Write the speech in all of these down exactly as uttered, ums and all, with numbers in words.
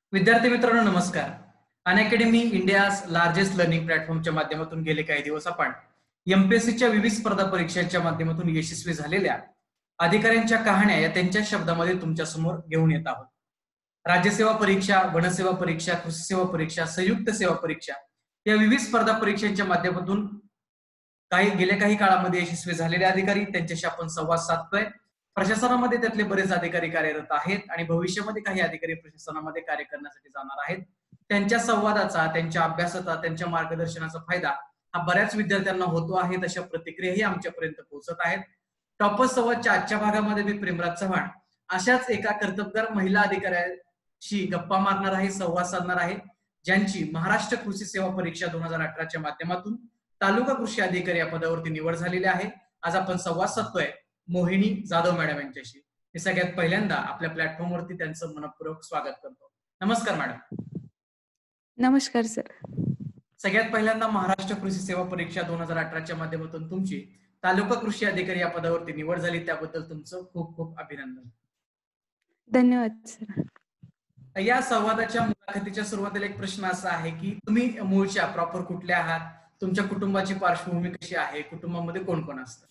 विद्यार्थी मित्रांनो नमस्कार. अनअकॅडमी इंडिया लार्जेस्ट लर्निंग प्लॅटफॉर्मच्या माध्यमातून गेले काही दिवस आपण एमपीएससीच्या विविध स्पर्धा परीक्षांच्या माध्यमातून यशस्वी झालेल्या अधिकाऱ्यांच्या कहाण्या या त्यांच्या शब्दामध्ये तुमच्या समोर घेऊन येत आहोत. राज्यसेवा परीक्षा, वनसेवा परीक्षा, कृषी सेवा परीक्षा, संयुक्त सेवा परीक्षा या विविध स्पर्धा परीक्षांच्या माध्यमातून काही गेल्या काही काळामध्ये यशस्वी झालेले अधिकारी त्यांच्याशी आपण संवाद साधतोय. प्रशासनामध्ये त्यातले बरेच अधिकारी कार्यरत आहेत आणि भविष्यामध्ये काही अधिकारी प्रशासनामध्ये कार्य करण्यासाठी जाणार आहेत. त्यांच्या संवादाचा, त्यांच्या अभ्यासाचा, त्यांच्या मार्गदर्शनाचा फायदा हा बऱ्याच विद्यार्थ्यांना होतो आहे. तशा प्रतिक्रियाही आमच्यापर्यंत पोहोचत आहेत. टॉपर्स संवादच्या आजच्या भागामध्ये मी प्रेमराज चव्हाण अशाच एका कर्तबगार महिला अधिकाऱ्याशी गप्पा मारणार आहे, संवाद साधणार आहे, ज्यांची महाराष्ट्र कृषी सेवा परीक्षा दोन हजार अठराच्या माध्यमातून तालुका कृषी अधिकारी या पदावरती निवड झालेली आहे. आज आपण संवाद साधतोय मोहिनी जाधव मॅडम यांच्याशी. मी सगळ्यात पहिल्यांदा आपल्या प्लॅटफॉर्मवरती त्यांचं मनपूर्वक स्वागत करतो. नमस्कार मॅडम. नमस्कार सर. सगळ्यात पहिल्यांदा महाराष्ट्र कृषी सेवा परीक्षा दोन हजार अठराच्या माध्यमातून तुमची तालुका कृषी अधिकारी या पदावरती निवड झाली, त्याबद्दल तुमचं खूप खूप अभिनंदन. धन्यवाद सर. या संवादाच्या मुलाखतीच्या सुरुवातीला एक प्रश्न असा आहे की तुम्ही मूळच्या प्रॉपर कुठल्या आहात, तुमच्या कुटुंबाची पार्श्वभूमी कशी आहे, कुटुंबामध्ये कोण कोण असतं?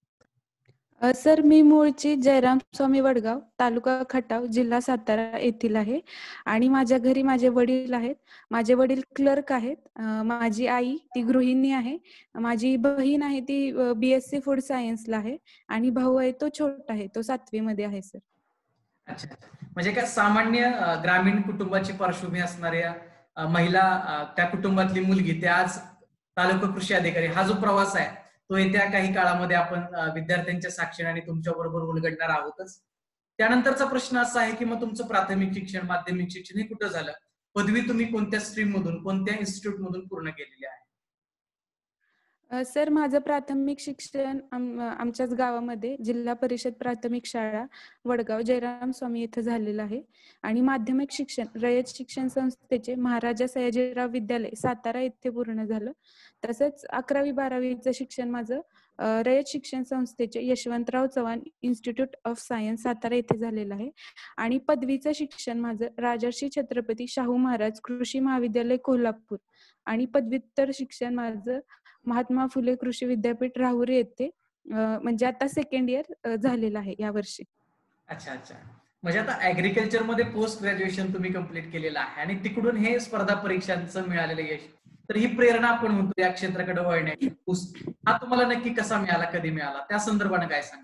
सर मी मूळची जयराम स्वामी वडगाव, तालुका खटाव, जिल्हा सातारा येथील आहे आणि माझ्या घरी माझे वडील आहेत. माझे वडील क्लर्क आहेत. माझी आई ती गृहिणी आहे. माझी बहीण आहे ती बीएससी फूड सायन्सला आहे आणि भाऊ आहे तो छोटा आहे, तो सातवी मध्ये आहे सर. अच्छा, म्हणजे काय सामान्य ग्रामीण कुटुंबाची पार्श्वभूमी असणाऱ्या महिला, त्या कुटुंबातली मुलगी, त्या आज तालुका कृषी अधिकारी, हा जो प्रवास आहे तो येत्या काही काळामध्ये आपण विद्यार्थ्यांच्या साक्षीने आणि तुमच्या बरोबर उलगडणार आहोतच. त्यानंतरचा प्रश्न असा आहे की मग तुमचं प्राथमिक शिक्षण, माध्यमिक शिक्षण हे कुठं झालं? पदवी तुम्ही कोणत्या स्ट्रीम मधून, कोणत्या इन्स्टिट्यूट मधून पूर्ण केलेली आहे? सर माझं प्राथमिक शिक्षण आमच्याच गावामध्ये जिल्हा परिषद प्राथमिक शाळा वडगाव जयराम स्वामी इथं झालेलं आहे आणि माध्यमिक शिक्षण रयत शिक्षण संस्थेचे महाराजा सयाजीराव विद्यालय सातारा येथे पूर्ण झालं. तसंच अकरावी बारावीचं शिक्षण माझं रयत शिक्षण संस्थेचे Yashwantrao Chavan institute of science Satara येथे झालेलं आहे आणि पदवीचं शिक्षण माझं राजर्षी छत्रपती शाहू महाराज कृषी महाविद्यालय कोल्हापूर आणि पदव्युत्तर शिक्षण माझं महात्मा फुले कृषी विद्यापीठ राहुरी येथे म्हणजे आता सेकंड इयर झालेलं आहे या वर्षी. अच्छा अच्छा, म्हणजे आता ऍग्रिकल्चर मध्ये पोस्ट ग्रॅज्युएशन तुम्ही कम्प्लीट केलेलं आहे आणि तिकडून हे स्पर्धा परीक्षांचं मिळालेलं यश, तर ही प्रेरणा आपण म्हणतो या क्षेत्राकडे वळण्याची, हा तुम्हाला नक्की कसा मिळाला, कधी मिळाला, त्या संदर्भाने काय सांगा?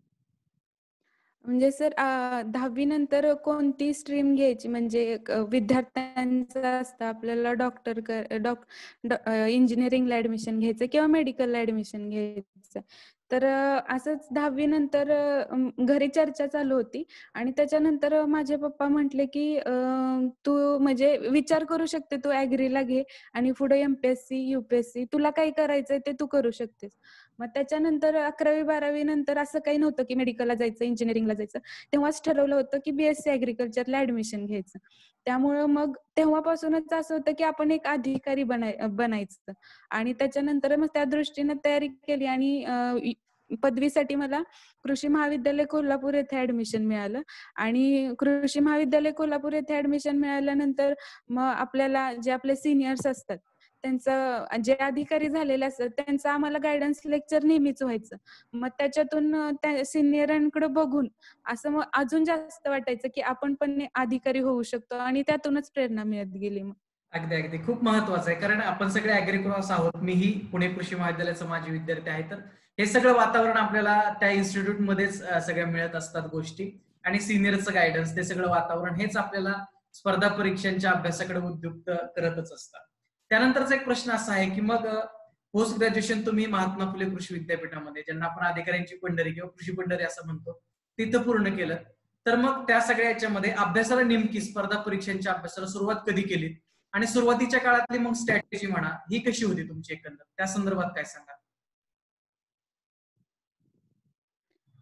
म्हणजे सर दहावी नंतर कोणती स्ट्रीम घ्यायची म्हणजे विद्यार्थ्यांचं असतं आपल्याला डॉक्टर डॉ इंजिनिअरिंगला ऍडमिशन घ्यायचं किंवा मेडिकलला ऍडमिशन घ्यायचं. तर असंच दहावी नंतर घरी चर्चा चालू होती आणि त्याच्यानंतर माझे पप्पा म्हटले की तू म्हणजे विचार करू शकते, तू ऍग्रीला घे आणि पुढे एमपीएससी युपीएससी तुला काही करायचंय ते तू करू शकतेस. मग त्याच्यानंतर अकरावी बारावी नंतर असं काही नव्हतं की मेडिकलला जायचं, इंजिनिअरिंगला जायचं. तेव्हाच ठरवलं होतं की बीएससी ऍग्रिकल्चरला ऍडमिशन घ्यायचं. त्यामुळं मग तेव्हापासूनच असं होतं की आपण एक अधिकारी बनाय बनायचं आणि त्याच्यानंतर मग त्या दृष्टीने तयारी केली आणि पदवीसाठी मला कृषी महाविद्यालय कोल्हापूर येथे ऍडमिशन मिळालं आणि कृषी महाविद्यालय कोल्हापूर येथे ऍडमिशन मिळाल्यानंतर मग आपल्याला जे आपले सिनियर्स असतात त्यांचं, जे अधिकारी झालेले असतात त्यांचं आम्हाला गायडन्स लेक्चर नेहमीच व्हायचं. मग त्याच्यातून त्या सिनियरांकडे बघून असं मग अजून जास्त वाटायचं की आपण पण अधिकारी होऊ शकतो आणि त्यातूनच प्रेरणा मिळत गेली. मग अगदी अगदी खूप महत्वाचं आहे, कारण आपण सगळे ऍग्रिक्रॉस आहोत. मीही पुणे कृषी महाविद्यालयाचा माजी विद्यार्थी आहे. तर हे सगळं वातावरण आपल्याला त्या इन्स्टिट्यूट मध्येच सगळ्या मिळत असतात गोष्टी आणि सिनियरचं गायडन्स, ते सगळं वातावरण हेच आपल्याला स्पर्धा परीक्षांच्या अभ्यासाकडे उद्युक्त करतच असतात. त्यानंतरचा एक प्रश्न असा आहे की मग पोस्ट ग्रॅज्युएशन तुम्ही महात्मा फुले कृषी विद्यापीठामध्ये, ज्यांना आपण अधिकाऱ्यांची पंढरी किंवा कृषी पंढरी असं म्हणतो, तिथं पूर्ण केलं. तर मग त्या सगळ्या याच्यामध्ये अभ्यासाला, नेमकी स्पर्धा परीक्षांच्या अभ्यासाला सुरुवात कधी केली आणि सुरुवातीच्या काळातली मग स्ट्रॅटेजी म्हणा ही कशी होती तुमची एकंदर, त्या संदर्भात काय सांगा?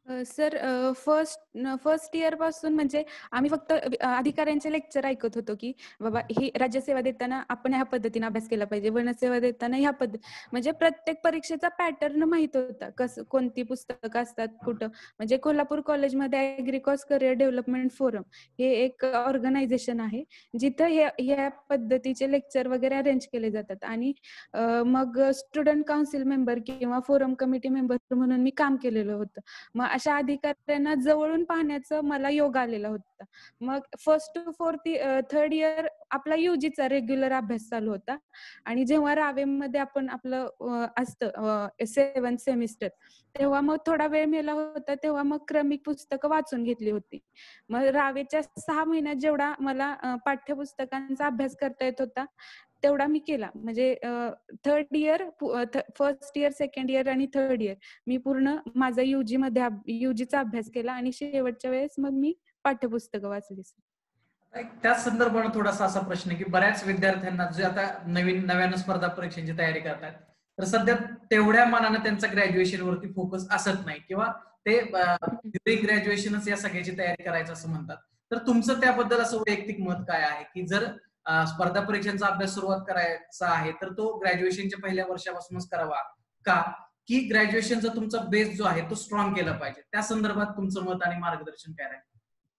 सर फर्स्ट फर्स्ट इयर पासून म्हणजे आम्ही फक्त अधिकाऱ्यांचे लेक्चर ऐकत होतो की बाबा ही राज्यसेवा देताना आपण ह्या पद्धतीने अभ्यास केला पाहिजे, वनसेवा देताना ह्या पद्धती, म्हणजे प्रत्येक परीक्षेचा पॅटर्न माहित होता, कसं कोणती पुस्तकं असतात कुठं. म्हणजे कोल्हापूर कॉलेजमध्ये ॲग्रिकॉस करिअर डेव्हलपमेंट फोरम हे एक ऑर्गनायझेशन आहे जिथं हे ह्या पद्धतीचे लेक्चर वगैरे अरेंज केले जातात. आणि मग स्टुडंट काउन्सिल मेंबर किंवा फोरम कमिटी मेंबर म्हणून मी काम केलेलं होतं. मग अशा अधिकाऱ्यांना जवळून पाहण्याचा मला योग आलेला होता. मग first to fourth third year आपला युजीचा रेग्युलर अभ्यास चालू होता. आणि जेव्हा रावेमध्ये आपण आपलं असतं सेव्हन्थ सेमिस्टर, तेव्हा मग थोडा वेळ मिळाला होता, तेव्हा मग क्रमिक पुस्तकं वाचून घेतली होती. मग रावेच्या सहा महिन्यात जेवढा मला पाठ्यपुस्तकांचा अभ्यास करता येत होता तेवढा मी केला. म्हणजे third year, first year, second year आणि थर्ड इयर मी पूर्ण माझा युजी मध्ये युजीचा अभ्यास केला आणि शेवटच्या वेळेस मग मी पाठ्यपुस्तकं वाचली. त्याच संदर्भाने थोडासा असा प्रश्न आहे की बऱ्याच विद्यार्थ्यांना जे आता नवीन नव्यानं स्पर्धा परीक्षांची तयारी करतात, तर सध्या तेवढ्या मानाने त्यांचा ग्रॅज्युएशन वरती फोकस असत नाही किंवा ते ड्युरिंग ग्रॅज्युएशनच या सगळ्याची तयारी करायचं असं म्हणतात. तर तुमचं त्याबद्दल असं वैयक्तिक मत काय आहे की जर स्पर्धा परीक्षांचा अभ्यास सुरुवात करायचा आहे तर तो ग्रॅज्युएशनच्या पहिल्या वर्षापासूनच करावा का, की ग्रॅज्युएशनचा तुमचा बेस जो आहे तो स्ट्रॉंग केला पाहिजे? त्या संदर्भात तुमचं मत आणि मार्गदर्शन काय आहे?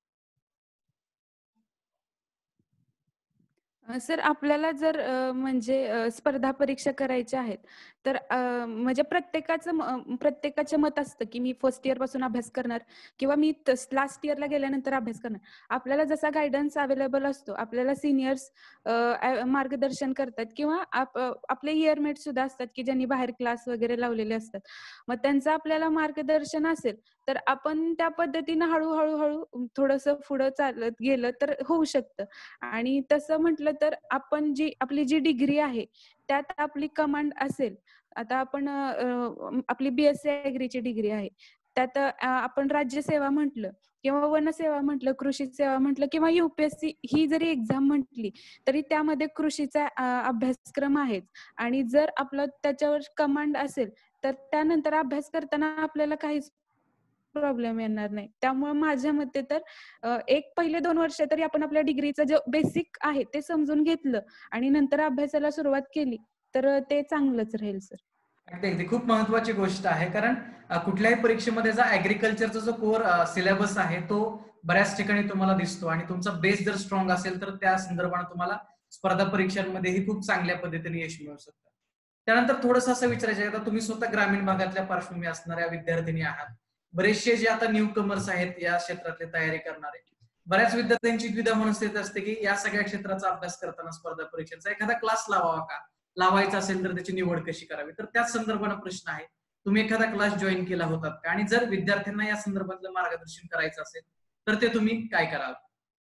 सर आपल्याला जर म्हणजे स्पर्धा परीक्षा करायच्या आहेत तर म्हणजे प्रत्येकाचं प्रत्येकाचे मत असतं की मी फर्स्ट इयर पासून अभ्यास करणार किंवा मी लास्ट इयरला गेल्यानंतर अभ्यास करणार. आपल्याला जसा गायडन्स अवेलेबल असतो, आपल्याला सिनियर्स मार्गदर्शन करतात किंवा आपले इयरमेट सुद्धा असतात की ज्यांनी बाहेर क्लास वगैरे लावलेले असतात. मग त्यांचं आपल्याला मार्गदर्शन असेल तर आपण त्या पद्धतीनं हळूहळू हळू थोडंसं पुढं चालत गेलं तर होऊ शकतं. आणि तसं म्हटलं तर आपण जी आपली जी डिग्री आहे त्यात आपली कमांड असेल, आता आपण आपली बीएससी ॲग्रीची डिग्री आहे, त्यात आपण राज्यसेवा म्हटलं किंवा वनसेवा म्हटलं, कृषी सेवा म्हटलं किंवा युपीएससी ही जरी एक्झाम म्हटली तरी त्यामध्ये कृषीचा अभ्यासक्रम आहेच. आणि जर आपलं त्याच्यावर कमांड असेल तर त्यानंतर अभ्यास करताना आपल्याला काहीच प्रॉब्लेम येणार नाही. त्यामुळे माझ्या मते तर एक पहिले दोन वर्ष तरी आपण आपल्या डिग्रीचं जे बेसिक आहे ते समजून घेतलं आणि नंतर अभ्यासाला सुरुवात केली तर ते चांगलंच राहील सर. अगदी अगदी खूप महत्वाची गोष्ट आहे, कारण कुठल्याही परीक्षेमध्ये जा ऍग्रिकल्चरचा जो कोर सिलेबस आहे तो बऱ्याच ठिकाणी तुम्हाला दिसतो आणि तुमचा बेस जर स्ट्रॉंग असेल तर त्या संदर्भाने तुम्हाला स्पर्धा परीक्षांमध्येही खूप चांगल्या पद्धतीने यश मिळू शकतं. त्यानंतर थोडंसं असं विचारायचं आहे, आता तुम्ही स्वतः ग्रामीण भागातल्या पार्श्वभूमी असणाऱ्या विद्यार्थिनी आहात. बरेचसे जे आता न्यू कमर्स आहेत या क्षेत्रातली तयारी करणारे, बऱ्याच विद्यार्थ्यांची द्विधा मनस्थिती असते की या सगळ्या क्षेत्राचा अभ्यास करताना स्पर्धा परीक्षेचा एखादा क्लास लावावा का, लावायचा असेल तर त्याची निवड कशी करावी? तर त्याच संदर्भाने प्रश्न आहे, तुम्ही एखादा क्लास जॉईन केला होता का, आणि जर विद्यार्थ्यांना या संदर्भातलं मार्गदर्शन करायचं असेल तर ते तुम्ही काय कराल?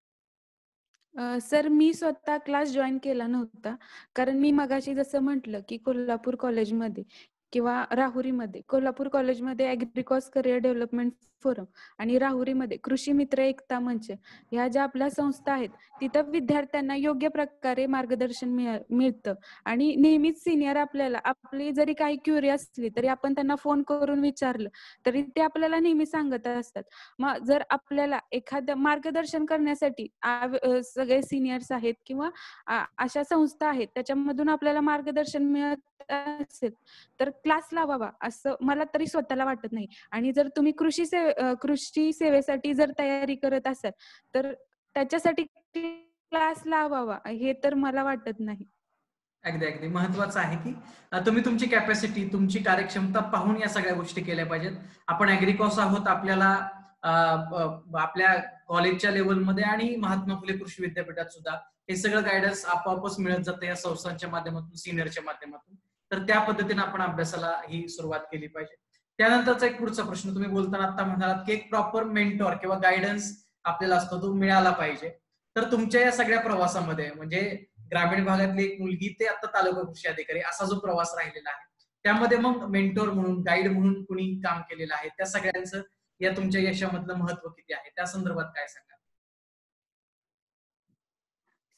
सर मी स्वतः क्लास जॉईन केला नव्हता, कारण मी मगाशी जसं म्हटलं की कोल्हापूर कॉलेजमध्ये किंवा राहुरीमध्ये, कोल्हापूर कॉलेजमध्ये ॲग्रिकॉस करिअर डेव्हलपमेंट फोरम आणि राहुरीमध्ये कृषी मित्र एकता मंच ह्या ज्या आपल्या संस्था आहेत तिथं विद्यार्थ्यांना योग्य प्रकारे मार्गदर्शन मिळतं. आणि नेहमीच सिनियर आपल्याला आपली जरी काही क्युरी असली तरी आपण त्यांना फोन करून विचारलं तरी ते आपल्याला नेहमी सांगत असतात. मग जर आपल्याला एखादं मार्गदर्शन करण्यासाठी सगळे सिनियर्स आहेत किंवा अशा संस्था आहेत त्याच्यामधून आपल्याला मार्गदर्शन मिळत असेल तर क्लास लावावा असं मला तरी स्वतःला वाटत नाही. आणि जर तुम्ही कृषी सेवे कृषी सेवेसाठी जर तयारी करत असाल तर त्याच्यासाठी क्लास लावावा हे तर मला वाटत नाही. अगदी अगदी महत्वाचं आहे की तुम्ही तुमची कॅपॅसिटी, तुमची कार्यक्षमता पाहून या सगळ्या गोष्टी केल्या पाहिजेत. आपण ॲग्रिकॉस आहोत, आपल्याला आपल्या कॉलेजच्या लेवलमध्ये आणि महात्मा फुले कृषी विद्यापीठात सुद्धा हे सगळं गायडन्स आपोआपच मिळत जातं या संस्थांच्या माध्यमातून, सिनियरच्या माध्यमातून. तर त्या पद्धतीने आपण अभ्यासाला ही सुरुवात केली पाहिजे. त्यानंतरचा एक पुढचा प्रश्न, तुम्ही बोलताना आता म्हणालात की एक प्रॉपर मेंटॉर किंवा गायडन्स आपल्याला असतो तो मिळाला पाहिजे. तर तुमच्या या सगळ्या प्रवासामध्ये म्हणजे ग्रामीण भागातली एक मुलगी ते आता तालुका कृषी अधिकारी असा जो प्रवास राहिलेला आहे त्यामध्ये मग मेंटॉर म्हणून, गाईड म्हणून कुणी काम केलेलं आहे, त्या सगळ्यांचं या तुमच्या यशामधलं महत्व किती आहे त्या संदर्भात काय सांगा?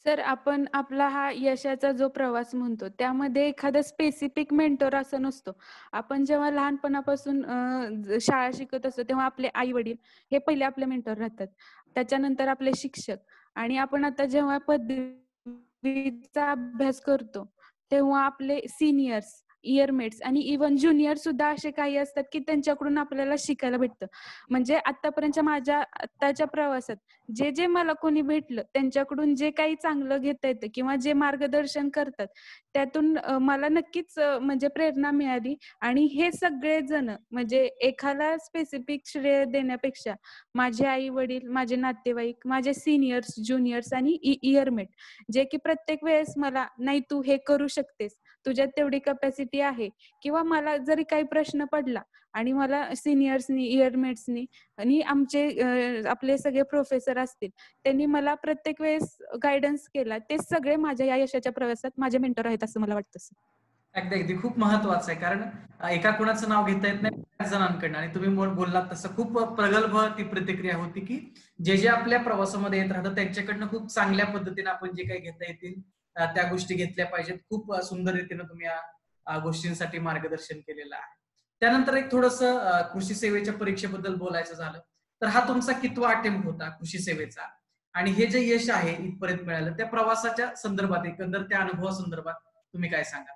सर आपण आपला हा यशाचा जो प्रवास म्हणतो त्यामध्ये एखादा स्पेसिफिक मेंटर असा नसतो. आपण जेव्हा लहानपणापासून अ, ज- शाळा शिकत असतो तेव्हा आपले आई वडील हे पहिले आपले मेंटर राहतात. त्याच्यानंतर आपले शिक्षक आणि आपण आता जेव्हा पदवीचा अभ्यास करतो तेव्हा आपले सिनियर्स, इयरमेट्स आणि इव्हन ज्युनियर सुद्धा असे काही असतात की त्यांच्याकडून आपल्याला शिकायला भेटतं. म्हणजे आतापर्यंतच्या माझ्या आत्ताच्या प्रवासात जे जे मला कोणी भेटलं त्यांच्याकडून जे काही चांगलं घेता येतं किंवा जे मार्गदर्शन करतात त्यातून अ, मला नक्कीच अ, म्हणजे प्रेरणा मिळाली. आणि हे सगळे जण म्हणजे एखादा स्पेसिफिक श्रेय देण्यापेक्षा माझे आई वडील, माझे नातेवाईक, माझे सिनियर्स, ज्युनियर्स आणि इयरमेट जे की प्रत्येक वेळेस मला नाही तू हे करू शकतेस, तुझ्यात तेवढी कॅपॅसिटी आहे, किंवा मला जरी काही प्रश्न पडला आणि मला सिनियर्सनी, इयरमेट्सनी आणि आमचे अ, आपले सगळे प्रोफेसर असतील त्यांनी मला प्रत्येक वेळेस गायडन्स केला. ते सगळे माझ्या या यशाच्या प्रवासात माझे मेंटर आहेत असं मला वाटतं सर. अगदी अगदी खूप महत्वाचं आहे. कारण अ, एका कुणाचं नाव घेता येत नाही बऱ्याच जणांकडनं. आणि तुम्ही बोल- बोललात तसं खूप प्रगल्भ ती प्रतिक्रिया होती की जे जे आपल्या प्रवासामध्ये येत राहतात त्यांच्याकडनं खूप चांगल्या पद्धतीने आपण जे काही घेता येतील अ, त्या गोष्टी घेतल्या पाहिजेत. खूप अ, सुंदर रीतीने तुम्ही या अ, गोष्टींसाठी मार्गदर्शन केलेलं आहे. त्यानंतर एक थोडस कृषी सेवेच्या परीक्षेबद्दल बोलायचं झालं तर हा तुमचा कितवा अटेम्प्ट होता कृषी सेवेचा? आणि हे जे यश आहे इथपर्यंत मिळालं त्या प्रवासाच्या संदर्भात, एकंदर त्या अनुभवासंदर्भात तुम्ही काय सांगा?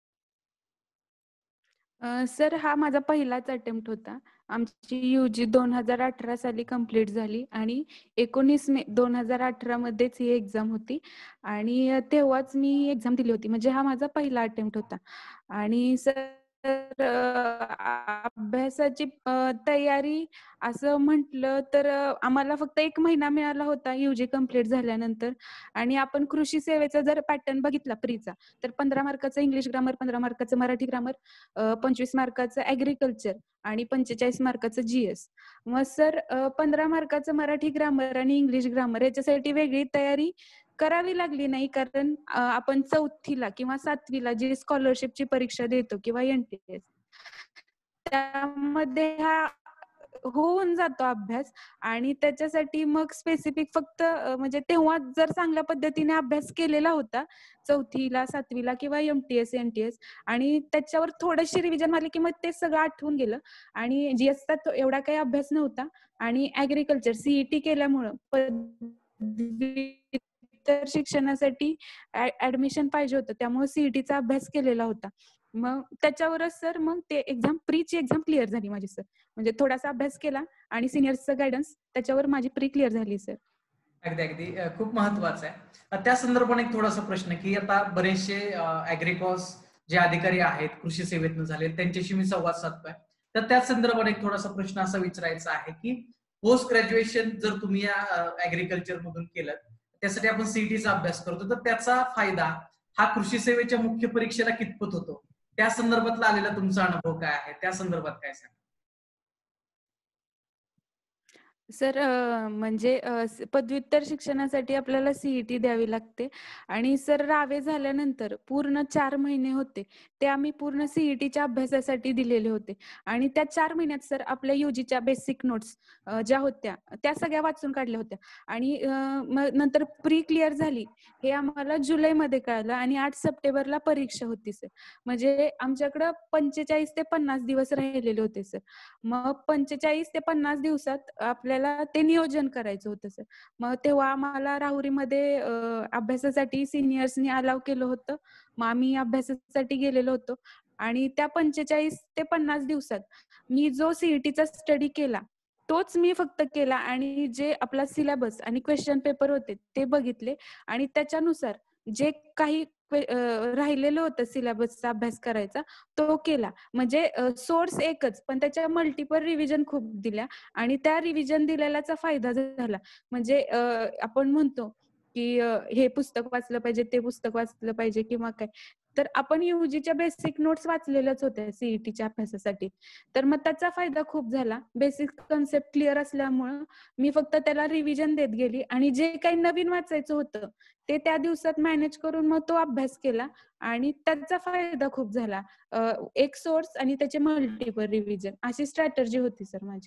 अ, सर हा माझा पहिलाच अटेम्प्ट होता. आमची यूजी दोन हजार अठरा साली कंप्लीट झाली आणि एकोणीस मे दोन हजार अठरा मध्येच ही एक्झाम होती आणि अ, तेव्हाच मी एक्झाम दिली होती. म्हणजे हा माझा पहिला अटेम्प्ट होता. आणि सर अभ्यासाची अ, तयारी असं म्हटलं तर अ, आम्हाला फक्त एक महिना मिळाला होता यूजी कंप्लीट झाल्यानंतर. आणि आपण कृषी सेवेचा जर पॅटर्न बघितला प्रीचा, तर पंधरा मार्काचं इंग्लिश ग्रामर, पंधरा मार्काचं मराठी ग्रामर, पंचवीस मार्काचं ॲग्रिकल्चर आणि पंचेचाळीस मार्काचं जीएस. मग सर पंधरा मार्काचं मराठी ग्रामर आणि इंग्लिश ग्रामर याच्यासाठी वेगळी तयारी करावी लागली नाही. कारण अ, आपण चौथीला किंवा सातवीला जी स्कॉलरशिपची परीक्षा देतो किंवा एनटीएस त्यामध्ये हा होऊन जातो अभ्यास. आणि त्याच्यासाठी मग स्पेसिफिक फक्त अ, म्हणजे तेव्हा जर चांगल्या पद्धतीने अभ्यास केलेला होता चौथीला, सातवीला किंवा एमटीएस, एनटीएस आणि त्याच्यावर थोडीशी रिव्हिजन मारली की मग ते सगळं आठवून गेलं. आणि जीएसचा तो एवढा काही अभ्यास नव्हता. आणि ॲग्रिकल्चर सीईटी केल्यामुळं पदव्युत्तर शिक्षणासाठी ऍडमिशन पाहिजे होतं, त्यामुळे सीईटीचा अभ्यास केलेला होता. मग त्याच्यावरच सर मग ते एक्झाम प्रीची एक्झाम क्लिअर झाली माझी सर. म्हणजे थोडासा अभ्यास केला आणि सिनियर्सचं गायडन्स त्याच्यावर माझी प्री क्लिअर झाली सर. अगदी अगदी अ, खूप महत्वाचं आहे. अ, त्या संदर्भाने एक थोडासा प्रश्न की आता बरेचसे ऍग्रिकॉस जे अधिकारी आहेत कृषी सेवेतून झाले त्यांच्याशी मी संवाद साधतोय. तर त्या संदर्भाने एक थोडासा प्रश्न असा विचारायचा आहे की पोस्ट ग्रॅज्युएशन जर तुम्ही या ऍग्रिकल्चर मधून केलं त्यासाठी आपण सीईटीचा अभ्यास करतो, तर त्याचा फायदा हा कृषी सेवेच्या मुख्य परीक्षेला कितपत होतो? त्या संदर्भातला आलेला तुमचा अनुभव काय आहे? त्या संदर्भात काय सांगा? सर अ, म्हणजे अ, स- पदव्युत्तर शिक्षणासाठी आपल्याला सीईटी द्यावी लागते. आणि सर रावे झाल्यानंतर पूर्ण चार महिने होते ते आम्ही पूर्ण सीईटीच्या अभ्यासासाठी दिलेले होते. आणि त्या चार महिन्यात सर आपल्या युजीच्या बेसिक नोट्स ज्या होत्या त्या सगळ्या वाचून काढल्या होत्या. आणि अ, मग नंतर प्री क्लिअर झाली हे आम्हाला जुलैमध्ये कळालं आणि आठ सप्टेंबरला परीक्षा होती सर. म्हणजे आमच्याकडं पंचेचाळीस ते पन्नास दिवस राहिलेले होते सर. मग पंचेचाळीस ते पन्नास दिवसात आपल्याला ते नियोजन करायचं होतं सर. मग तेव्हा आम्हाला राहुरीमध्ये अ, अभ्यासासाठी सिनियर्सनी अलाव केलं होतं. मग आम्ही अभ्यासासाठी गेलेलो होतो. आणि त्या पंचेचाळीस ते पन्नास दिवसात मी जो सीईटीचा स्टडी केला तोच मी फक्त केला. आणि जे आपला सिलेबस आणि क्वेश्चन पेपर होते ते बघितले आणि त्याच्यानुसार जे काही क्वे- अ, राहिलेलं होतं सिलेबसचा अभ्यास करायचा तो केला. म्हणजे सोर्स एकच पण त्याच्या मल्टिपल रिव्हिजन खूप दिल्या. आणि त्या रिव्हिजन दिलेल्याचा फायदा झाला. म्हणजे अ, आपण म्हणतो की अ, हे पुस्तक वाचलं पाहिजे, ते पुस्तक वाचलं पाहिजे किंवा काय, तर आपण युजीच्या बेसिक नोट्स वाचलेल्याच होत्या सीईटीच्या अभ्यासासाठी. तर मग त्याचा फायदा खूप झाला. बेसिक कन्सेप्ट क्लिअर असल्यामुळं मी फक्त त्याला रिव्हिजन देत गेली आणि जे काही नवीन वाचायचं होतं ते त्या दिवसात मॅनेज करून मग तो अभ्यास केला. आणि त्याचा फायदा खूप झाला. अ, एक सोर्स आणि त्याचे मल्टिपल रिव्हिजन अशी स्ट्रॅटर्जी होती सर माझी.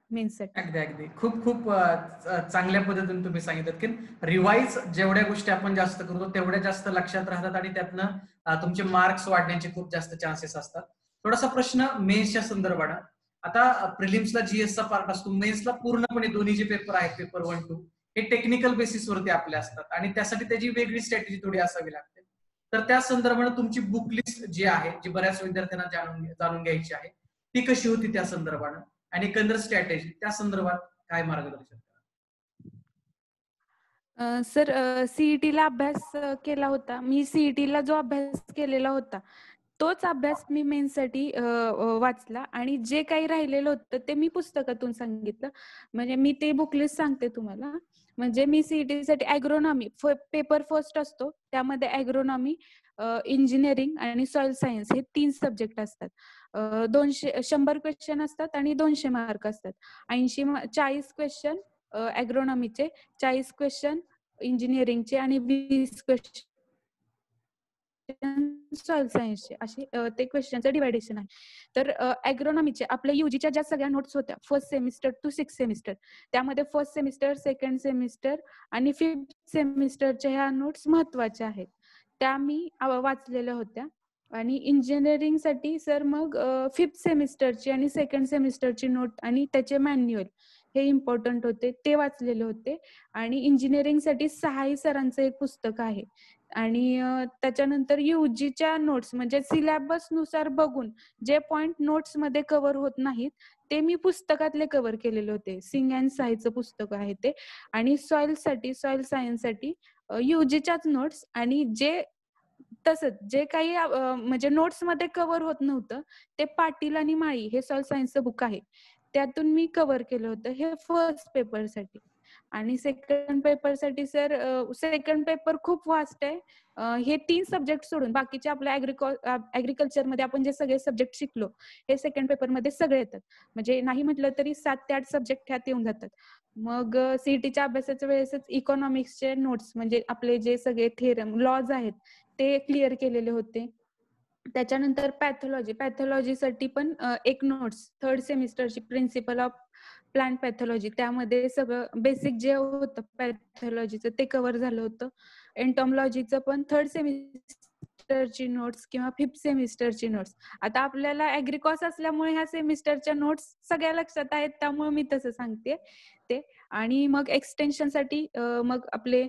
मेन्ससाठी. अगदी अगदी खूप खूप अ, च- चांगल्या पद्धतीने तुम्ही सांगितलं की रिवाईज जेवढ्या गोष्टी आपण जास्त करतो तेवढ्या जास्त लक्षात राहतात आणि त्यातनं अ, तुमचे मार्क्स वाढण्याचे खूप जास्त चान्सेस असतात. थोडासा प्रश्न मेन्सच्या संदर्भानं. आता प्रिलिम्सला जीएसचा पार्ट असतो, मेन्सला पूर्णपणे दोन्ही जे पेपर आहेत, पेपर वन टू, हे टेक्निकल बेसिसवरती आपले असतात आणि त्यासाठी त्याची वेगळी स्ट्रॅटेजी थोडी असावी लागते. तर त्या संदर्भानं तुमची बुक लिस्ट जी आहे, जी बऱ्याच विद्यार्थ्यांना जाणून जाणून घ्यायची आहे, ती कशी होती त्या संदर्भानं आणि एकंदर स्ट्रॅटेजी त्या संदर्भात काय मार्गदर्शन करा? सर सीईटीला अभ्यास अ, केला होता. मी सीईटीला जो अभ्यास केलेला होता तोच अभ्यास मी मेन्ससाठी अ, अ, वाचला आणि जे काही राहिलेलं होतं ते मी पुस्तकातून सांगितलं. म्हणजे मी ते बुक लिस्ट सांगते तुम्हाला. म्हणजे मी सीईटीसाठी ॲग्रोनॉमी पेपर फर्स्ट असतो. त्यामध्ये ॲग्रोनॉमी, इंजिनिअरिंग आणि सॉइल सायन्स हे तीन सब्जेक्ट असतात. अ, दोनशे शंभर क्वेश्चन असतात आणि दोनशे मार्क असतात. ऐंशी चाळीस क्वेश्चन ॲग्रोनॉमीचे, चाळीस क्वेश्चन इंजिनिअरिंगचे आणि वीस क्वेश्चन सॉइल सायन्सचे, असे अ, ते क्वेश्चनचं डिवायडेशन आहे. तर ॲग्रोनॉमीचे आपल्या युजीच्या ज्या सगळ्या नोट्स होत्या first semester to six semester, त्यामध्ये फर्स्ट सेमिस्टर, सेकंड सेमिस्टर आणि फिफ्थ सेमिस्टरच्या ह्या नोट्स महत्त्वाच्या आहेत. त्या मी अ, वाचलेल्या होत्या. आणि इंजिनिअरिंगसाठी सर मग फिफ्थ सेमिस्टरची आणि सेकंड सेमिस्टरची नोट आणि त्याचे मॅन्युअल हे इम्पॉर्टंट होते, ते वाचलेले होते. आणि इंजिनिअरिंगसाठी सहाही सरांचं एक पुस्तक आहे. आणि अ, त्याच्यानंतर युजीच्या नोट्स म्हणजे सिलेबस नुसार बघून जे पॉइंट नोट्स मध्ये कव्हर होत नाहीत ते मी पुस्तकातले कव्हर केलेले होते. सिंग अँड सायचं पुस्तक आहे ते. आणि सॉइलसाठी, सॉइल सायन्ससाठी युजीच्याच नोट्स आणि जे तसंच जे काही अ, म्हणजे नोट्समध्ये कव्हर होत नव्हतं ते पाटील आणि माळी हे सॉइल सायन्सचं बुक आहे. त्यातून मी कव्हर केलं होतं हे फर्स्ट पेपरसाठी. आणि सेकंड पेपरसाठी सर सेकंड पेपर खूप वास्ट आहे. अ, हे तीन सब्जेक्ट सोडून बाकीचे आपल्या ऍग्रिकल्चरमध्ये आपण जे सगळे सब्जेक्ट शिकलो हे सेकंड पेपरमध्ये सगळे येतात. म्हणजे नाही म्हटलं तरी सात ते आठ सब्जेक्ट ह्यात येऊन जातात. मग सीईटीच्या अभ्यासाच्या वेळेसच इकॉनॉमिक्सचे नोट्स म्हणजे आपले जे सगळे थेरम लॉज आहेत ते क्लिअर केलेले होते. त्याच्यानंतर पॅथॉलॉजी, पॅथॉलॉजीसाठी पण अ, एक नोट्स थर्ड सेमिस्टरची प्रिन्सिपल ऑफ प्लांट पॅथॉलॉजी, त्यामध्ये सगळं बेसिक जे होतं पॅथॉलॉजीचं ते कव्हर झालं होतं. एंटॉमॉलॉजीचं पण थर्ड सेमिस्टरची नोट्स किंवा फिफ्थ सेमिस्टरची नोट्स. आता आपल्याला ऍग्रिकॉस असल्यामुळे ह्या सेमिस्टरच्या नोट्स सगळ्या लक्षात आहेत, त्यामुळे मी तसं सांगते ते. आणि मग एक्सटेन्शनसाठी मग आपले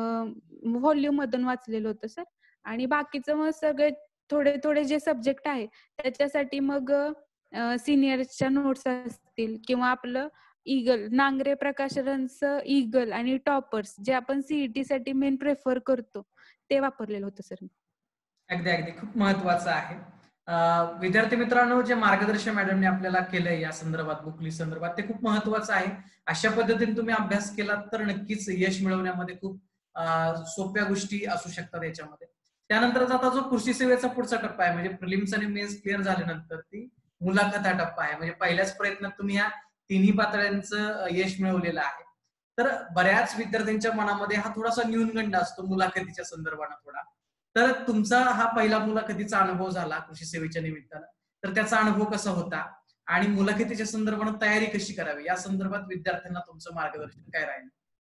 व्हॉल्यूम मधून वाचलेलं होतं सर. आणि बाकीचं मग सगळे थोडे थोडे जे सब्जेक्ट आहे त्याच्यासाठी मग सिनियरच्या नोट्स असतील किंवा आपलं ईगल नांगरे प्रकाशनचं ईगल आणि टॉपर्स जे आपण सीईटी साठी मेन प्रेफर करतो ते वापरलेलं होतं सर. अगदी अगदी खूप महत्वाचं आहे. अं, विद्यार्थी मित्रांनो, जे मार्गदर्शन मॅडमने आपल्याला केलंय या संदर्भात, बुक लिस्ट संदर्भात, ते खूप महत्वाचं आहे. अशा पद्धतीने तुम्ही अभ्यास केलात तर नक्कीच यश मिळवण्यामध्ये खूप अं, सोप्या गोष्टी असू शकतात याच्यामध्ये. त्यानंतरचा आता जो कृषी सेवेचा पुढचा टप्पा आहे, म्हणजे प्रिलिम्स आणि मेन्स क्लिअर झाल्यानंतर ती मुलाखत हा टप्पा आहे. म्हणजे पहिल्याच प्रयत्नात तुम्ही या तिन्ही पातळ्यांचं यश मिळवलेलं आहे. तर बऱ्याच विद्यार्थ्यांच्या मनामध्ये हा थोडासा न्यूनगंड असतो मुलाखतीच्या संदर्भानं थोडा. तर तुमचा हा पहिला मुलाखतीचा अनुभव झाला कृषी सेवेच्या निमित्तानं, तर त्याचा अनुभव कसा होता आणि मुलाखतीच्या संदर्भानं तयारी कशी करावी या संदर्भात विद्यार्थ्यांना तुमचं मार्गदर्शन काय राहील?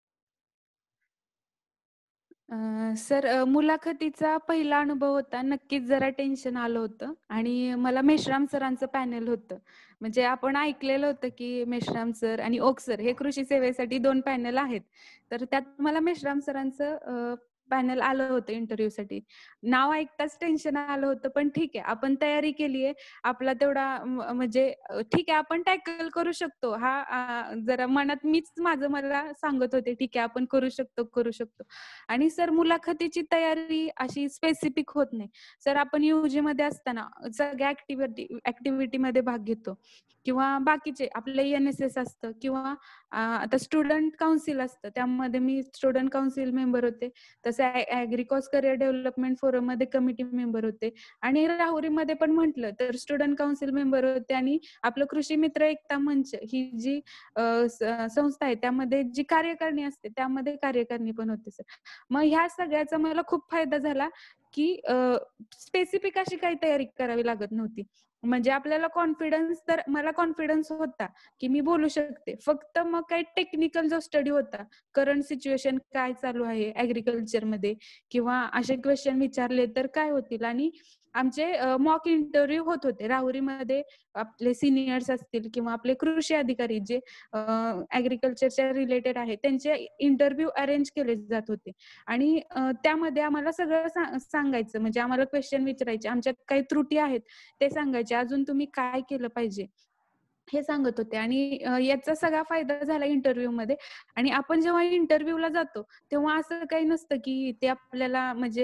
सर मुलाखतीचा पहिला अनुभव होता. नक्कीच जरा टेन्शन आलं होतं आणि मला मेश्राम सरांचं पॅनल होतं. म्हणजे आपण ऐकलेलं होतं की मेश्राम सर आणि ओक सर हे कृषी सेवेसाठी दोन पॅनल आहेत. तर त्यात मला मेश्राम सरांचं पॅनल आलं होतं इंटरव्ह्यूसाठी. नाव ऐकताच टेन्शन आलं होतं, पण ठीक आहे आपण तयारी केलीये. आपला तेवढा म- म्हणजे अ, ठीक आहे आपण टॅकल करू शकतो. हा आ, जरा मनात मीच माझं मला सांगत होते ठीक आहे आपण करू शकतो करू शकतो. आणि सर मुलाखतीची तयारी अशी स्पेसिफिक होत नाही. सर आपण युजी मध्ये असताना सगळ्या ऍक्टिव्हिटी ऍक्टिव्हिटीमध्ये भाग घेतो किंवा बाकीचे आपलं एनएसएस असतं किंवा अ, आता स्टुडंट काउन्सिल असतं, त्यामध्ये मी स्टुडंट काउन्सिल मेंबर होते. तसं ऍग्रिकॉस करिअर डेव्हलपमेंट फोरम मध्ये कमिटी मेंबर होते. आणि राहुरीमध्ये पण म्हटलं तर स्टुडंट काउन्सिल मेंबर होते. आणि आपलं कृषी मित्र एकता मंच ही जी अ, स- संस्था आहे त्यामध्ये जी कार्यकारिणी असते त्यामध्ये कार्यकारिणी पण होते सर. मग ह्या सगळ्याचा मला खूप फायदा झाला. की स्पेसिफिक अशी काही तयारी करावी लागत नव्हती. म्हणजे आपल्याला कॉन्फिडन्स, तर मला कॉन्फिडन्स होता की मी बोलू शकते. फक्त मग काही टेक्निकल जो स्टडी होता, करंट सिच्युएशन काय चालू आहे ऍग्रिकल्चर मध्ये, किंवा असे क्वेश्चन विचारले तर काय होतील. आणि आमचे मॉक इंटरव्ह्यू होत होते राहुरीमध्ये. आपले सिनियर्स असतील किंवा आपले कृषी अधिकारी जे ऍग्रिकल्चरच्या रिलेटेड आहेत, त्यांचे इंटरव्ह्यू अरेंज केले जात होते. आणि त्यामध्ये आम्हाला सगळं सांगायचं, म्हणजे आम्हाला क्वेश्चन विचारायचे, आमच्यात काही त्रुटी आहेत ते सांगायचे, अजून तुम्ही काय केलं पाहिजे हे सांगत होते. आणि याचा सगळा फायदा झाला इंटरव्ह्यू मध्ये. आणि आपण जेव्हा इंटरव्ह्यूला जातो तेव्हा असं काही नसतं की ते आपल्याला म्हणजे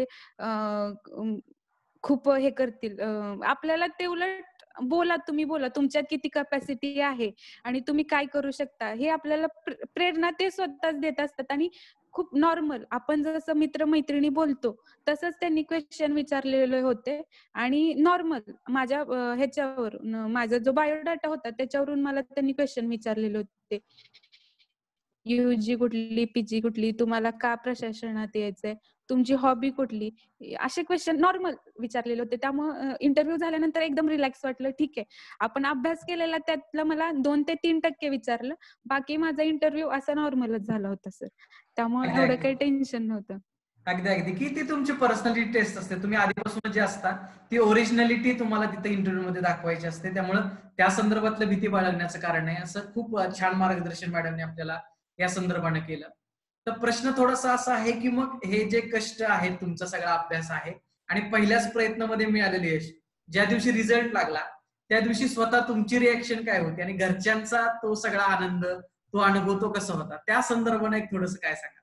खूप हे करतील. आपल्याला ते उलट, बोला तुम्ही बोला, तुमच्यात किती कॅपॅसिटी आहे आणि तुम्ही काय करू शकता, हे आपल्याला प्रेरणा ते स्वतःच देत असतात. आणि खूप नॉर्मल आपण जसं मित्र मैत्रिणी बोलतो तसंच त्यांनी क्वेश्चन विचारलेले होते. आणि नॉर्मल माझ्या ह्याच्यावरून, माझा जो बायोडाटा होता त्याच्यावरून मला त्यांनी क्वेश्चन विचारलेले होते. युजी कुठली, पीजी कुठली, तुम्हाला का प्रशासनात यायचंय, तुमची हॉबी कुठली, असे क्वेश्चन नॉर्मल विचारलेले होते. त्यामुळे इंटरव्ह्यू झाल्यानंतर एकदम रिलॅक्स वाटलं. ठीक आहे, आपण अभ्यास केलेला त्यातलं मला दोन ते तीन टक्के विचारलं, बाकी माझा इंटरव्ह्यू असा नॉर्मलच झाला होता सर. त्यामुळे एवढं काही टेन्शन नव्हतं. अगदी अगदी की ती तुमची पर्सनॅलिटी टेस्ट असते. तुम्ही आधीपासून जे असता ती ओरिजिनॅलिटी तुम्हाला तिथे इंटरव्ह्यू मध्ये दाखवायची असते. त्यामुळे त्या संदर्भातलं भीती बाळगण्याचं कारण नाही. असं खूप छान मार्गदर्शन मॅडमने आपल्याला या संदर्भाने केलं. तर प्रश्न थोडासा असा आहे की मग हे जे कष्ट आहेत, तुमचा सगळा अभ्यास आहे आणि पहिल्याच प्रयत्नामध्ये मिळालेले यश, ज्या दिवशी रिझल्ट लागला त्या दिवशी स्वतः तुमची रिएक्शन काय होती आणि घरच्यांचा तो सगळा आनंद, तो अनुभव तो कसा होता, त्या संदर्भाने एक थोडंसं काय सांगा.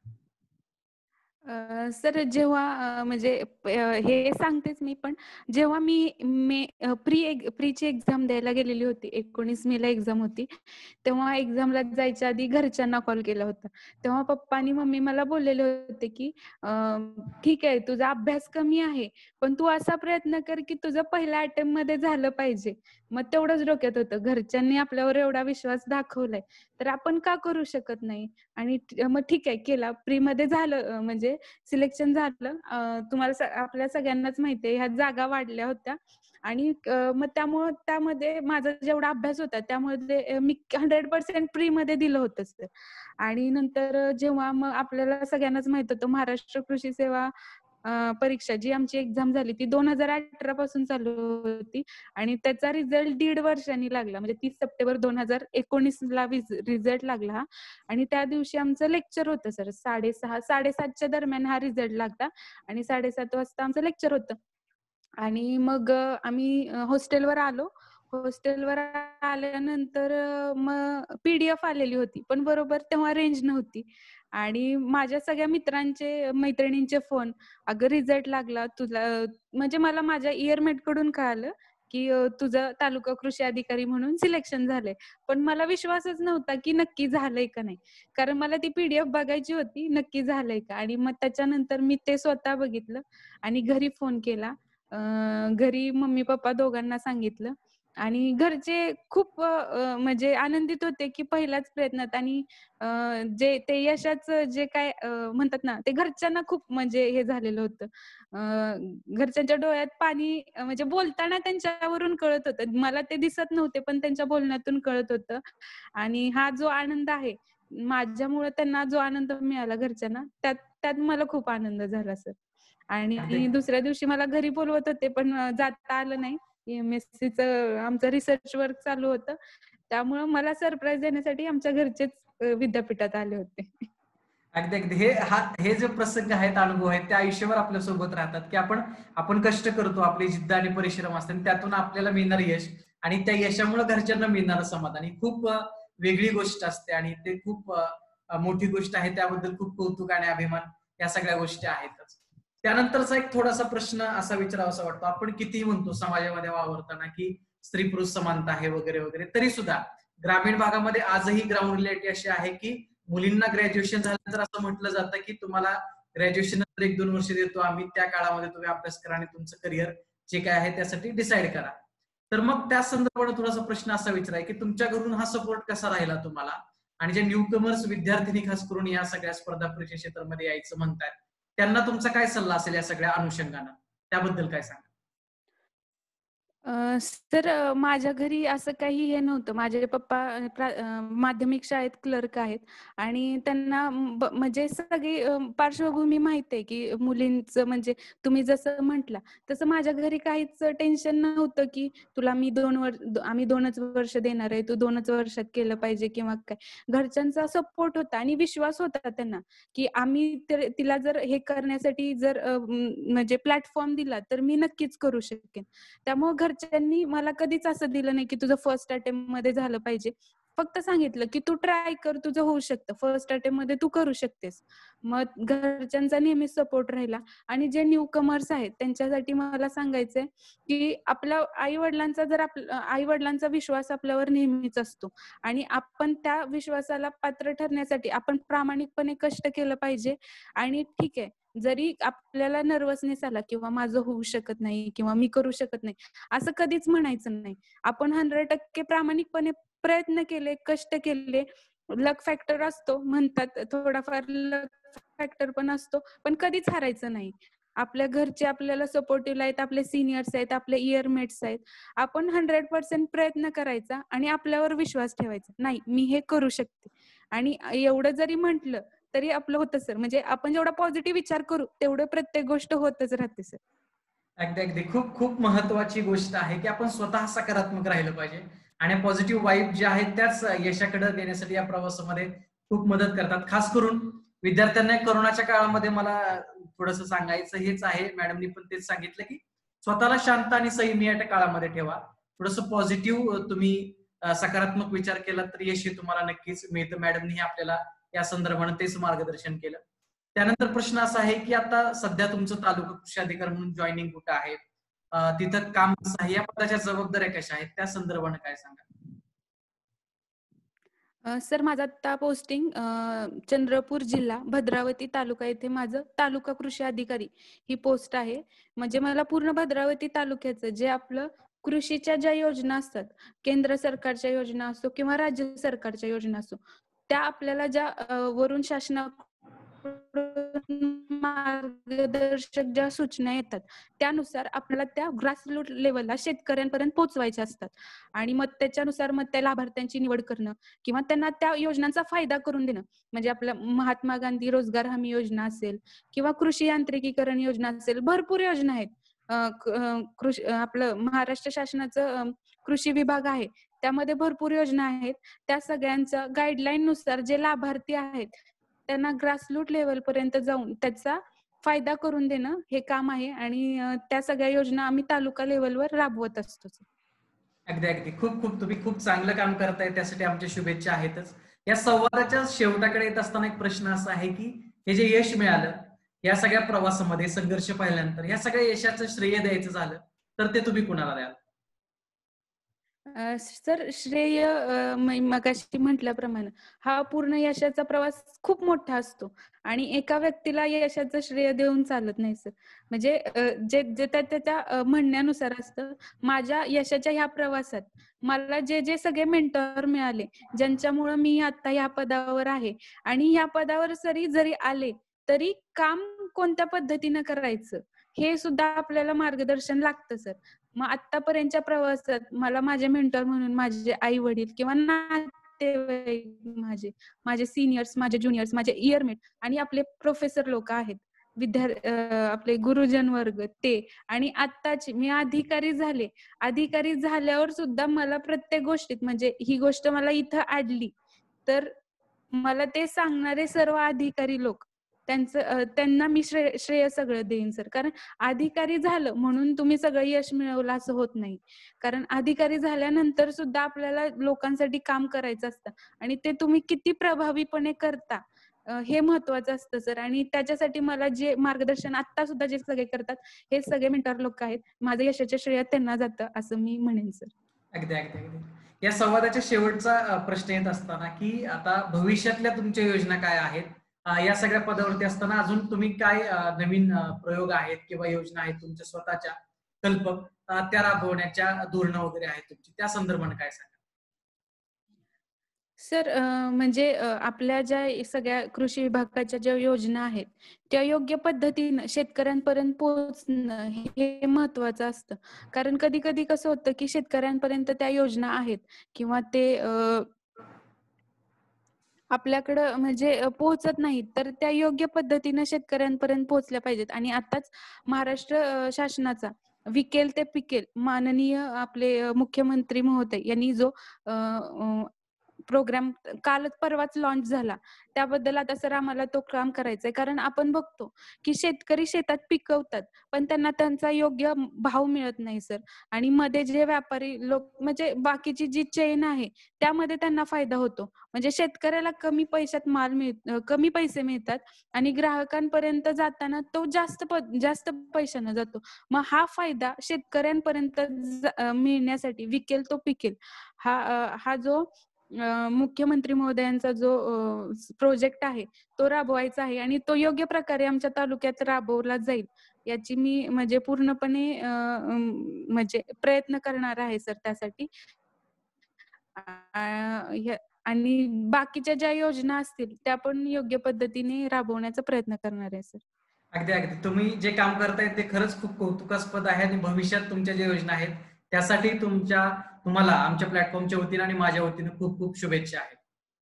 सर जेव्हा म्हणजे हे सांगतेच मी, पण जेव्हा मी मे प्री प्रीची एक्झाम द्यायला गेलेली होती, एकोणीस मे ला एक्झाम होती, तेव्हा एक्झामला जायच्या आधी घरच्यांना कॉल केला होता. तेव्हा पप्पा आणि मम्मी मला बोललेले होते की ठीक आहे, तुझा अभ्यास कमी आहे पण तू असा प्रयत्न कर की तुझं पहिल्या अटेम्प्ट मध्ये झालं पाहिजे. मग तेवढंच डोक्यात होतं, घरच्यांनी आपल्यावर एवढा विश्वास दाखवलाय तर आपण का करू शकत नाही. आणि मग ठीक आहे, केला, प्री मध्ये झालं, म्हणजे सिलेक्शन झालं. तुम्हाला आपल्या सगळ्यांनाच माहिती आहे, ह्या जागा वाढल्या होत्या. आणि मग त्यामुळे त्यामध्ये माझा जेवढा अभ्यास होता त्यामध्ये मी हंड्रेड पर्सेंट फ्री मध्ये दिलं होतं सर. आणि नंतर जेव्हा मग आपल्याला सगळ्यांनाच माहित होतं, महाराष्ट्र कृषी सेवा परीक्षा जी आमची एक्झाम झाली ती दोन हजार अठरा पासून चालू होती आणि त्याचा रिझल्ट दीड वर्षांनी लागला, म्हणजे तीस सप्टेंबर दोन हजार एकोणीस ला रिझल्ट लागला हा. आणि त्या दिवशी आमचं लेक्चर होतं सर, साडेसहा साडेसातच्या दरम्यान हा रिझल्ट लागला आणि साडेसात वाजता आमचं लेक्चर होतं. आणि मग आम्ही हॉस्टेलवर आलो. हॉस्टेलवर आल्यानंतर मग पीडीएफ आलेली होती, पण बरोबर तेव्हा रेंज नव्हती. आणि माझ्या सगळ्या मित्रांचे मैत्रिणींचे फोन, अगं रिझल्ट लागला तुला, म्हणजे मला माझ्या इयरमेट कडून कळालं की तुझं तालुका कृषी अधिकारी म्हणून सिलेक्शन झालंय. पण मला विश्वासच नव्हता की नक्की झालंय का नाही, कारण मला ती पीडीएफ बघायची होती नक्की झालंय का. आणि मग त्याच्यानंतर मी ते स्वतः बघितलं आणि घरी फोन केला. घरी मम्मी पप्पा दोघांना सांगितलं आणि घरचे खूप म्हणजे आनंदित होते की पहिल्याच प्रयत्नात. आणि जे ते यशाचं जे काय म्हणतात ना, ते घरच्यांना खूप म्हणजे हे झालेलं होतं. घरच्यांच्या डोळ्यात पाणी, म्हणजे बोलताना त्यांच्यावरून कळत होतं, मला ते दिसत नव्हते पण त्यांच्या बोलण्यातून कळत होतं. आणि हा जो आनंद आहे, माझ्यामुळे त्यांना जो आनंद मिळाला घरच्यांना, त्यात त्यात मला खूप आनंद झाला सर. आणि दुसऱ्या दिवशी मला घरी बोलवत होते पण जाता आलं नाही, एमएससीचं आमचं रिसर्च वर्क चालू होतं, त्यामुळे मला सरप्राईज देण्यासाठी आमच्या घरचेच विद्यापीठात आले होते. अगदी अगदी हे हा हे जे प्रसंग आहेत, अनुभव आहेत, ते आयुष्यभर आपल्या सोबत राहतात की आपण आपण कष्ट करतो, आपली जिद्द आणि परिश्रम असतात, त्यातून आपल्याला मिळणार यश आणि त्या यशामुळे घरच्यांना मिळणारं समाधान ही खूप वेगळी गोष्ट असते आणि ते खूप मोठी गोष्ट आहे. त्याबद्दल खूप कौतुक आणि अभिमान या सगळ्या गोष्टी आहेतच. त्यानंतरचा एक थोडासा प्रश्न असा विचारावासा वाटतो, आपण कितीही म्हणतो समाजामध्ये वावरताना की स्त्री पुरुष समानता आहे वगैरे वगैरे, तरी सुद्धा ग्रामीण भागामध्ये आजही ग्राउंड रियालिटी अशी आहे की मुलींना ग्रॅज्युएशन झाल्यानंतर असं म्हटलं जातं की तुम्हाला ग्रॅज्युएशन नंतर एक दोन वर्ष देतो आम्ही, त्या काळामध्ये तुम्ही अभ्यास करा आणि तुमचं करिअर जे काय आहे त्यासाठी डिसाईड करा. तर मग त्या संदर्भात थोडासा प्रश्न असा विचाराय की तुमच्या घरून हा सपोर्ट कसा राहिला तुम्हाला, आणि जे न्यू कमर्स विद्यार्थिनी खास करून या सगळ्या स्पर्धा परीक्षा क्षेत्रामध्ये यायचं म्हणतात त्यांना तुमचा काय सल्ला असेल या सगळ्या अनुषंगानं? त्याबद्दल काय सांगा? सर माझ्या घरी असं काही हे नव्हतं. माझे पप्पा माध्यमिक शाळेत क्लर्क आहेत आणि त्यांना म्हणजे सगळी पार्श्वभूमी माहिती आहे की मुलींचं, म्हणजे तुम्ही जसं म्हटला तसं माझ्या घरी काहीच टेन्शन नव्हतं की तुला मी दोन वर्ष आम्ही दोनच वर्ष देणार आहे, तू दोनच वर्षात केलं पाहिजे किंवा काय. घरच्यांचा सपोर्ट होता आणि विश्वास होता त्यांना की आम्ही तिला जर हे करण्यासाठी जर म्हणजे प्लॅटफॉर्म दिला तर मी नक्कीच करू शकेन. त्यामुळे घरच्यांनी मला कधीच असं दिलं नाही की तुझं फर्स्ट अटेम्प्ट मध्ये झालं पाहिजे. फक्त सांगितलं की तू ट्राय कर, तुझं होऊ शकतं, फर्स्ट अटेम्प्ट मध्ये तू करू शकतेस. मग घरच्यांचा नेहमी सपोर्ट राहिला. आणि जे न्यू कमर्स आहेत त्यांच्यासाठी मला सांगायचंय की आपल्या आई वडिलांचा जर आपल्या आई वडिलांचा विश्वास आपल्यावर नेहमीच असतो आणि आपण त्या विश्वासाला पात्र ठरण्यासाठी आपण प्रामाणिकपणे कष्ट केलं पाहिजे. आणि ठीक आहे, जरी आपल्याला नर्वसनेस आला किंवा माझं होऊ शकत नाही किंवा मी करू शकत नाही असं कधीच म्हणायचं नाही. आपण हंड्रेड टक्के प्रामाणिकपणे प्रयत्न केले, कष्ट केले. लक फॅक्टर असतो म्हणतात, थोडाफार लक फॅक्टर पण असतो, पण कधीच हारायचं नाही. आपल्या घरचे आपल्याला सपोर्टिव्ह आहेत, आपले सिनियर्स आहेत, आपले इयरमेट्स आहेत. आपण हंड्रेड पर्सेंट प्रयत्न करायचा आणि आपल्यावर विश्वास ठेवायचा, नाही मी हे करू शकते. आणि एवढं जरी म्हटलं तरी आपलं होतं सर. म्हणजे आपण जेवढा पॉझिटिव्ह विचार करू तेवढं प्रत्येक गोष्ट होतच राहते सर. अगदी अगदी खूप खूप महत्वाची गोष्ट आहे की आपण स्वतः सकारात्मक राहिलं पाहिजे आणि पॉझिटिव्ह वाईब ज्या आहेत त्याच यशाकडे देण्यासाठी या प्रवासामध्ये खूप मदत करतात. खास करून विद्यार्थ्यांना कोरोनाच्या काळामध्ये मला थोडंसं सांगायचं हेच आहे, मॅडमनी पण तेच सांगितलं की स्वतःला शांत आणि संयमी या काळामध्ये ठेवा. थोडंसं पॉझिटिव्ह तुम्ही सकारात्मक विचार केला तर यश तुम्हाला नक्कीच मिळतं. मॅडमनी आपल्याला या संदर्भाने तेच मार्गदर्शन केलं. त्यानंतर प्रश्न असा आहे की आता सध्या तुमचं तालुका कृषी अधिकारी म्हणून जॉईनिंग कुठं आहे, तिथं काम कसं आहे, या पदाच्या जबाबदाऱ्या कशा आहेत, त्या संदर्भाने काय सांगा? सर माझं आता पोस्टिंग चंद्रपूर जिल्हा भद्रावती तालुका येथे माझं तालुका कृषी अधिकारी ही पोस्ट आहे. म्हणजे मला पूर्ण भद्रावती तालुक्याचं जे आपलं कृषीच्या ज्या योजना असतात, केंद्र सरकारच्या योजना असो किंवा राज्य सरकारच्या योजना असो, त्या आपल्याला ज्या वरून शासनाकडून मार्गदर्शक ज्या सूचना येतात त्यानुसार आपल्याला त्या ग्रासरूट लेवलला शेतकऱ्यांपर्यंत पोहोचवायच्या असतात. आणि मग त्याच्यानुसार मग त्या लाभार्थ्यांची निवड करणं किंवा त्यांना त्या योजनांचा फायदा करून देणं. म्हणजे आपलं महात्मा गांधी रोजगार हमी योजना असेल किंवा कृषी यांत्रिकीकरण योजना असेल, भरपूर योजना आहेत. कृषी आपलं महाराष्ट्र शासनाचं कृषी विभाग आहे, त्यामध्ये भरपूर योजना आहेत. त्या सगळ्यांच्या गाईडलाईन नुसार जे लाभार्थी आहेत त्यांना ग्रासरूट लेवल पर्यंत जाऊन त्याचा फायदा करून देणं हे काम आहे. आणि त्या सगळ्या योजना आम्ही तालुका लेवलवर राबवत असतो. अगदी अगदी खूप खूप तुम्ही खूप चांगलं काम करताय, त्यासाठी आमच्या शुभेच्छा आहेतच. या संवादाच्या शेवटाकडे येत असताना एक प्रश्न असा आहे की हे जे यश मिळालं या सगळ्या प्रवासामध्ये संघर्ष पाहिल्यानंतर या सगळ्या यशाचं श्रेय द्यायचं झालं तर ते तुम्ही कुणाला द्याल? सर श्रेय मगाशी म्हटल्याप्रमाणे हा पूर्ण यशाचा प्रवास खूप मोठा असतो आणि एका व्यक्तीला यशाचं श्रेय देऊन चालत नाही सर. म्हणजे जे जे त्याच्या म्हणण्यानुसार असतं. माझ्या यशाच्या ह्या प्रवासात मला जे जे सगळे मेंटॉर मिळाले, ज्यांच्यामुळे मी आता ह्या पदावर आहे आणि ह्या पदावर सरी जरी आले तरी काम कोणत्या पद्धतीनं करायचं हे सुद्धा आपल्याला मार्गदर्शन लागतं सर. मग आतापर्यंतच्या प्रवासात मला माझे मेंटर म्हणून माझे आई वडील किंवा नातेवाईक, माझे माझे सिनियर्स, माझे ज्युनियर्स, माझे इयरमेट आणि आपले प्रोफेसर लोक आहेत, विद्यार्थी, आपले गुरुजन वर्ग ते, आणि आत्ताची मी अधिकारी झाले. अधिकारी झाल्यावर सुद्धा मला प्रत्येक गोष्टीत, म्हणजे ही गोष्ट मला इथं आडली तर मला ते सांगणारे सर्व अधिकारी लोक, त्यांचं त्यांना मी श्रेय श्रेय सगळं देईन सर. कारण अधिकारी झालं म्हणून तुम्ही सगळं यश मिळवलं असं होत नाही. कारण अधिकारी झाल्यानंतर सुद्धा आपल्याला लोकांसाठी काम करायचं असतं आणि ते तुम्ही किती प्रभावीपणे करता हे महत्वाचं असतं सर. आणि त्याच्यासाठी मला जे मार्गदर्शन आता सुद्धा जे सगळे करतात हे सगळे मेंटॉर लोक आहेत. माझं यशाच्या श्रेय त्यांना जातं असं मी म्हणेन सर. अगदी अगदी अगदी. या संवादाच्या शेवटचा प्रश्न येत असताना की आता भविष्यातल्या तुमच्या योजना काय आहेत, या सगळ्या पदावरती असताना अजून तुम्ही काय नवीन प्रयोग आहेत किंवा योजना आहेत तुमच्या स्वतःच्या कल्पक त्या राबवण्याच्या धोरणं वगैरे आहेत तुमची, त्या संदर्भाने काय सांगा? सर म्हणजे आपल्या ज्या सगळ्या कृषी विभागाच्या ज्या योजना आहेत त्या योग्य पद्धतीनं शेतकऱ्यांपर्यंत पोहोचणं हे महत्वाचं असतं. कारण कधी कधी कसं होतं की शेतकऱ्यांपर्यंत त्या योजना आहेत किंवा ते आपल्याकडं म्हणजे पोहोचत नाहीत, तर त्या योग्य पद्धतीनं शेतकऱ्यांपर्यंत पोहोचल्या पाहिजेत. आणि आताच महाराष्ट्र शासनाचा विकेल ते पिकेल माननीय आपले मुख्यमंत्री महोदय यांनी जो प्रोग्राम कालच परवाच लॉन्च झाला, त्याबद्दल आता सर आम्हाला तो काम करायचा आहे. कारण आपण बघतो की शेतकरी शेतात पिकवतात पण त्यांना त्यांचा योग्य भाव मिळत नाही सर. आणि मध्ये जे व्यापारी लोक म्हणजे बाकीची जी चेन आहे त्यामध्ये त्यांना फायदा होतो. म्हणजे शेतकऱ्याला कमी पैशात माल मिळ कमी पैसे मिळतात आणि ग्राहकांपर्यंत जाताना तो जास्त जास्त पैशाने जातो. मग हा फायदा शेतकऱ्यांपर्यंत मिळण्यासाठी विकेल तो पिकेल हा हा जो मुख्यमंत्री महोदयांचा जो प्रोजेक्ट आहे तो राबवायचा आहे आणि तो योग्य प्रकारे आमच्या तालुक्यात राबवला जाईल याची मी म्हणजे पूर्णपणे म्हणजे प्रयत्न करणार आहे सर त्यासाठी. आणि बाकीच्या ज्या योजना असतील त्या पण योग्य पद्धतीने राबवण्याचा प्रयत्न करणार आहे सर. अगदी अगदी तुम्ही जे काम करताय ते खरंच खूप कौतुकास्पद आहे आणि भविष्यात तुमच्या ज्या योजना आहेत त्यासाठी तुमच्या तुम्हाला आमच्या प्लॅटफॉर्मच्या वतीने आणि माझ्या वतीने खूप खूप शुभेच्छा आहेत.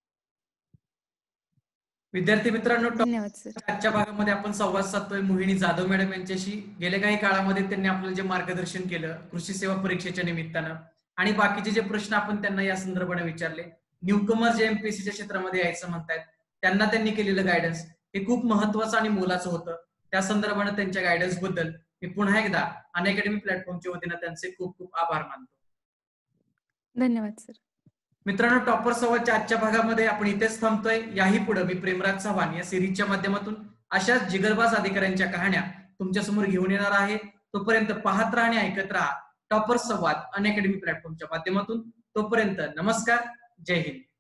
विद्यार्थी मित्रांनो, धन्यवाद सर. आजच्या भागामध्ये आपण संवाद साधतोय मोहिनी जाधव मॅडम यांच्याशी. गेल्या काही काळामध्ये त्यांनी आपल्याला जे मार्गदर्शन केलं कृषी सेवा परीक्षेच्या निमित्तानं आणि बाकीचे जे प्रश्न आपण त्यांना या संदर्भाने विचारले, न्यूकमर जे एमपीएससीच्या क्षेत्रामध्ये यायचं म्हणतायत त्यांना त्यांनी केलेलं गायडन्स हे खूप महत्वाचं आणि मोलाचं होतं. त्या संदर्भाने त्यांच्या गायडन्स बद्दल मी पुन्हा एकदा अनअकॅडमी प्लॅटफॉर्मच्या वतीने त्यांचे खूप खूप आभार मानतो. धन्यवाद सर. मित्रांनो, टॉपर संवादच्या आजच्या भागामध्ये आपण इथेच थांबतोय. याही पुढे मी प्रेमराज चव्हाण या सिरीजच्या माध्यमातून अशाच जिगरबाज अधिकाऱ्यांच्या कहाण्या तुमच्या समोर घेऊन येणार आहे. तोपर्यंत पाहत राहा आणि ऐकत राहा टॉपर संवाद अनअकॅडमी प्लॅटफॉर्मच्या माध्यमातून. तोपर्यंत नमस्कार, जय हिंद.